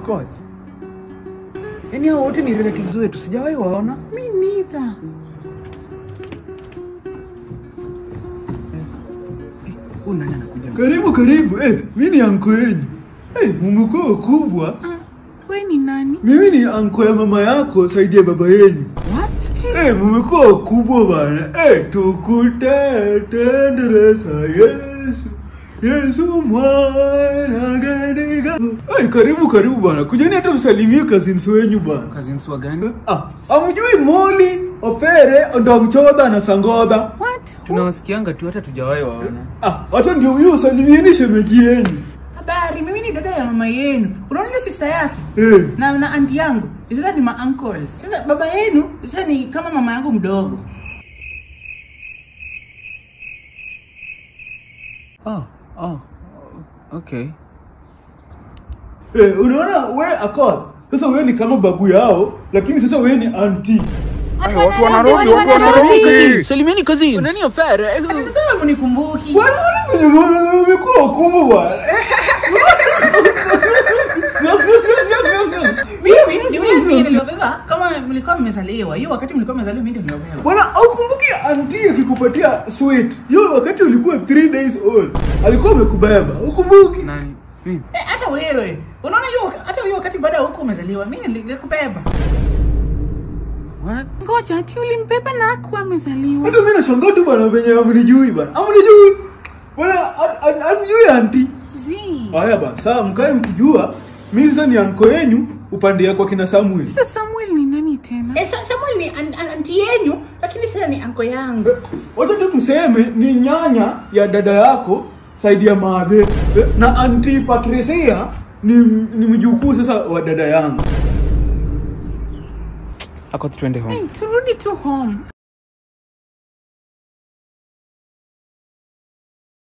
Akoth. Yaani hao wote ni relatives wetu, sijawahi waona. Mimi neither. Nani anakuja? Karibu. Mimi ni anko yenu. Mmekuwa kubwa. Wewe ni nani? Mimi ni anko ya mama yako, saidia baba yenu. What? Mmekuwa kubwa bana. Tukute tendereza Yesu. Yesu mwana gadiga. Karibu bana. Kujeni hata msalimie cousins wenyu bana. Cousins wa gani? Hamjui Moli, Opere, ndo Mchodha na Sangodha. What? Tunawasikianga tu hata tujawahi waona. Hata ndio huyo salimieni shemeji yenu. Habari, mimi ni dada ya mama yenu. Unaona ile sister yake? Na auntie yangu. Sasa ni ma uncles. Sasa baba yenu, sasa ni kama mama yangu mdogo. Okay. Unaona wewe Akoth. Sasa wewe ni kama babu yao, lakini sasa wewe ni auntie. Watu wanarudi. Salimieni cousins. Nani Opere? Sasa mnikumbuki. Bwana umekuwa kubwa bwana. Mimi niliobeba kama mlikuwa mmezaliwa. Hiyo wakati mlikuwa mmezaliwa mimi ndio niliobeba. Bwana ukumbuki auntie akikupatia sweet. Hiyo wakati ulikuwa 3 days old. Alikuwa amekubeba. Ukumbuki? Nani? Mimi. Hata wewe. Unaona hiyo wakati baada huko umezaliwa mimi nilikubeba. What? Ngoja ati ulimbeba na hakuwa amezaliwa. Hata mimi nashangaa tu bwana venye hamnijui bwana. Hamnijui. Bwana hamjui auntie. Haya bwana, sasa mkae mkijua mimi sasa ni anko yenu upande yako kina Samuel. Sasa Samuel ni nani tena? Samuel ni auntie yenu lakini sasa ni anko yangu. Wacha tu tuseme ni nyanya ya dada yako saidia madhe na auntie Patricia ni mjukuu sasa wa dada yangu. Akoth twende home. Turudi tu home.